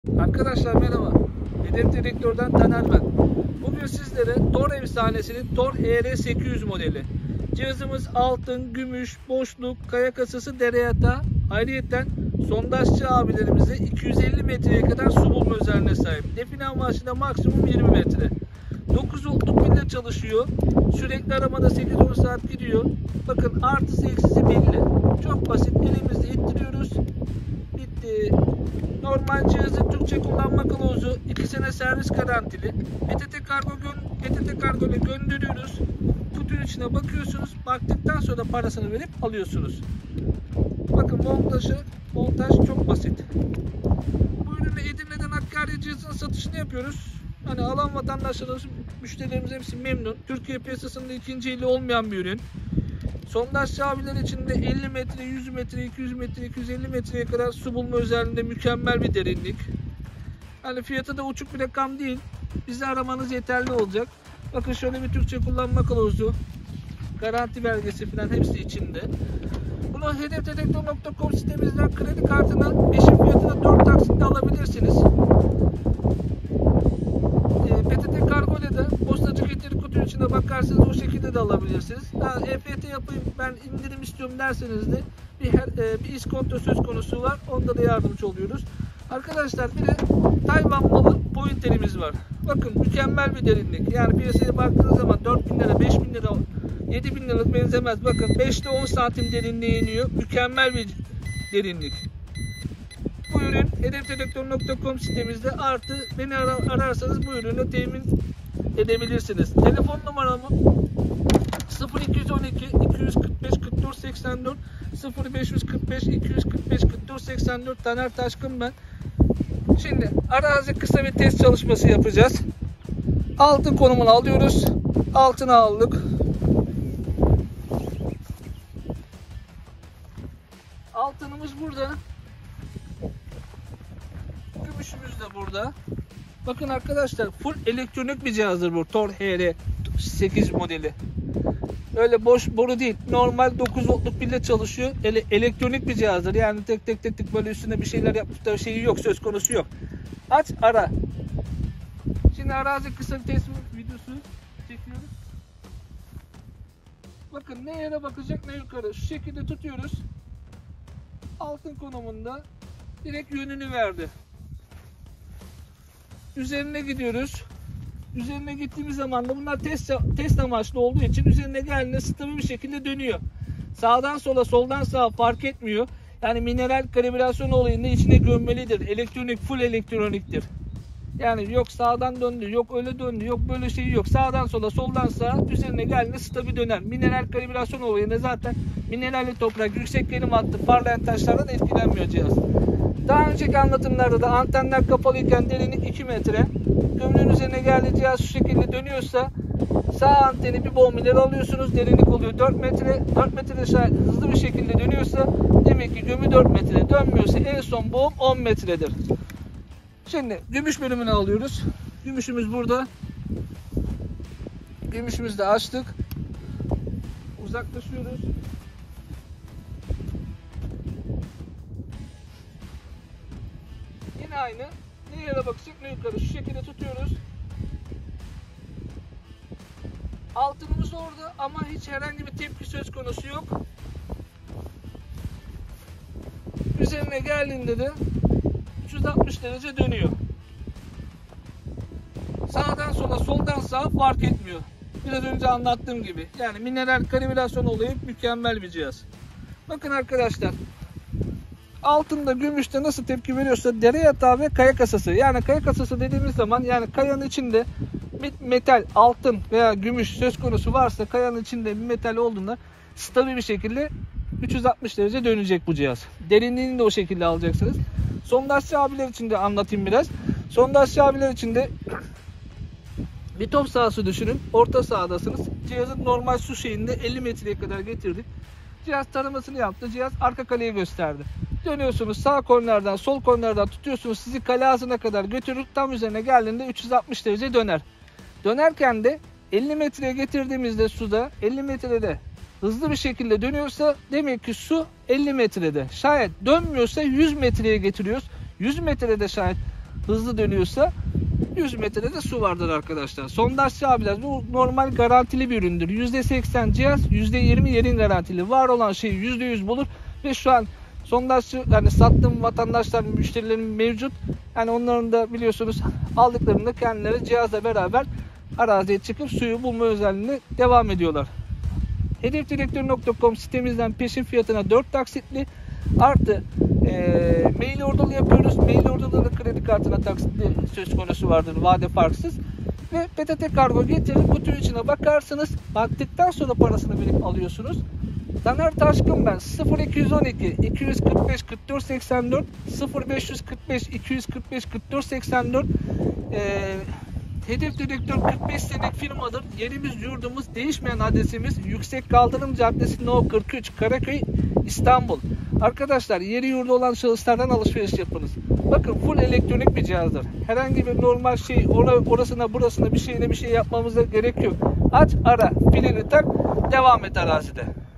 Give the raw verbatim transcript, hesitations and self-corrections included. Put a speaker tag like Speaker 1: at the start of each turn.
Speaker 1: Arkadaşlar merhaba. Hedef Direktör'den Taner ben. Bugün sizlere Tor efsanesinin Tor H R sekiz yüz modeli. Cihazımız altın, gümüş, boşluk, kaya kasası, dere yatağı. Ayrıyeten sondajcı abilerimize iki yüz elli metreye kadar su bulma özelliğine sahip. Define amaçlı da maksimum yirmi metre. dokuz voltluk pille çalışıyor. Sürekli aramada sekiz on saat gidiyor. Bakın artısı eksisi belli. Çok basit. Elimizle ittiriyoruz. Bitti. Normal cihazı Türkçe kullanma kılavuzu, iki sene servis garantili. E T T kargo gö E T T kargo ile gönderiyoruz. Kutunun içine bakıyorsunuz. Baktıktan sonra parasını verip alıyorsunuz. Bakın montajı, montaj çok basit. Bu ürünü Edirne'den Hakkari cihazının satışını yapıyoruz. Hani alan vatandaşlarımız, müşterilerimiz hepsi memnun. Türkiye piyasasında ikinci eli olmayan bir ürün. Sondajcı abiler için de elli metre, yüz metre, iki yüz metre, iki yüz elli metreye kadar su bulma özelliğinde mükemmel bir derinlik. Hani fiyatı da uçuk bir rakam değil. Bizi aramanız yeterli olacak. Bakın şöyle bir Türkçe kullanma kılavuzu, garanti belgesi falan hepsi içinde. Bunu hedef dedektör nokta com sitemizden kredi kartına peşin fiyatına dört taksitle alabilirsiniz. P T T kargo ile de postacı getiri kutunun içine bakarsanız o şekilde de alabilirsiniz. Yani E F T yapayım ben indirim istiyorum derseniz de bir, her, bir iskonto söz konusu var. Onda da yardımcı oluyoruz. Arkadaşlar bir de Tayvan malı pointerimiz var. Bakın mükemmel bir derinlik. Yani piyasaya baktığınız zaman dört bin lira, beş bin lira, yedi bin liralık benzemez. Bakın beş ile on santim derinliğe iniyor. Mükemmel bir derinlik. Bu ürün hedef dedektör nokta com sitemizde artı beni ara, ararsanız bu ürünü temin edebilirsiniz. Telefon numaramı sıfır iki on iki iki yüz kırk beş kırk dört seksen dört sıfır beş kırk beş iki yüz kırk beş kırk dört seksen dört Taner Taşkın ben. Şimdi arazi kısa bir test çalışması yapacağız. Altın konumunu alıyoruz. Altını aldık. Altınımız burada. Gümüşümüz de burada. Bakın arkadaşlar full elektronik bir cihazdır bu Tor H R sekiz modeli. Öyle boş boru değil. Normal dokuz voltluk pille çalışıyor. Ele, elektronik bir cihazdır. Yani tek tek tek tek böyle üstüne bir şeyler yapmış da şeyi yok, söz konusu yok. Aç ara. Şimdi arazi kısa bir test videosu çekiyoruz. Bakın ne yere bakacak ne yukarı. Şu şekilde tutuyoruz. Altın konumunda direkt yönünü verdi. Üzerine gidiyoruz. Üzerine gittiğimiz zaman da bunlar test, test amaçlı olduğu için üzerine geldiğinde stabil bir şekilde dönüyor. Sağdan sola, soldan sağa fark etmiyor. Yani mineral kalibrasyon olayında içine gömmelidir. Elektronik, full elektroniktir. Yani yok sağdan döndü, yok öyle döndü, yok böyle şey yok. Sağdan sola, soldan sağa üzerine geldiğinde stabil döner. Mineral kalibrasyon olayında zaten mineralli toprak, yüksek verim hattı, parlayan taşlardan etkilenmiyor cihaz. Daha önceki anlatımlarda da antenler kapalıyken derinlik iki metre. Gömleğin üzerine geldiği cihaz şu şekilde dönüyorsa sağ anteni bir boğum ileri alıyorsunuz. Derinlik oluyor dört metre. dört metrede şayet hızlı bir şekilde dönüyorsa demek ki gömü dört metre. Dönmüyorsa en son boğum on metredir. Şimdi gümüş bölümünü alıyoruz. Gümüşümüz burada. Gümüşümüzü de açtık. Uzaklaşıyoruz. Yine aynı. Ne yere bakacak ne yukarı. Şu şekilde tutuyoruz. Altınımız orada ama hiç herhangi bir tepki söz konusu yok. Üzerine geldiğinde de üç yüz altmış derece dönüyor. Sağdan sola, soldan sağa fark etmiyor. Biraz önce anlattığım gibi. Yani mineral kalibrasyon olayı mükemmel bir cihaz. Bakın arkadaşlar. Altında, gümüşte nasıl tepki veriyorsa dere yatağı ve kaya kasası. Yani kaya kasası dediğimiz zaman yani kayanın içinde bir metal, altın veya gümüş söz konusu varsa kayanın içinde bir metal olduğunda stabil bir şekilde üç yüz altmış derece dönecek bu cihaz. Derinliğini de o şekilde alacaksınız. Sondajcı abiler için de anlatayım biraz. Sondajcı abiler için de bir top sahası düşünün. Orta sahadasınız. Cihazın normal su şeyinde elli metreye kadar getirdik. Cihaz taramasını yaptı. Cihaz arka kaleyi gösterdi. Dönüyorsunuz sağ kornerden sol kornerden tutuyorsunuz, sizi kale ağzına kadar götürür, tam üzerine geldiğinde üç yüz altmış derece döner. Dönerken de elli metreye getirdiğimizde suda elli metrede hızlı bir şekilde dönüyorsa demek ki su elli metrede. Şayet dönmüyorsa yüz metreye getiriyoruz. yüz metrede şayet hızlı dönüyorsa yüz metrede de su vardır arkadaşlar. Sondajçı abiler, bu normal garantili bir üründür. yüzde seksen cihaz, yüzde yirmi yerin garantili. Var olan şeyi yüzde yüz bulur ve şu an sondajçı, yani sattığım vatandaşların, müşterilerim mevcut. Yani onların da biliyorsunuz aldıklarında kendileri cihazla beraber araziye çıkıp suyu bulma özelliğine devam ediyorlar. hedefdirektör nokta com sitemizden peşin fiyatına dört taksitli artı e, mail order yapıyoruz. Mail order'da da kredi kartına taksitli söz konusu vardır, vade farksız. Ve P T T kargo getirir, kutu içine bakarsınız. Baktıktan sonra parasını verip alıyorsunuz. Taner Taşkın ben. sıfır iki on iki iki yüz kırk beş kırk dört seksen dört sıfır beş kırk beş iki yüz kırk beş kırk dört seksen dört. Ee, Hedef Direktör kırk beş senelik firmadır. Yerimiz, yurdumuz, değişmeyen adresimiz Yüksek Kaldırım Caddesi No kırk üç, Karaköy, İstanbul. Arkadaşlar, yeri yurdu olan şahıslardan alışveriş yapınız. Bakın, full elektronik bir cihazdır. Herhangi bir normal şey, orasına burasına bir şeyine bir şey yapmamıza gerek yok. Aç, ara, pilini tak, devam et arazide.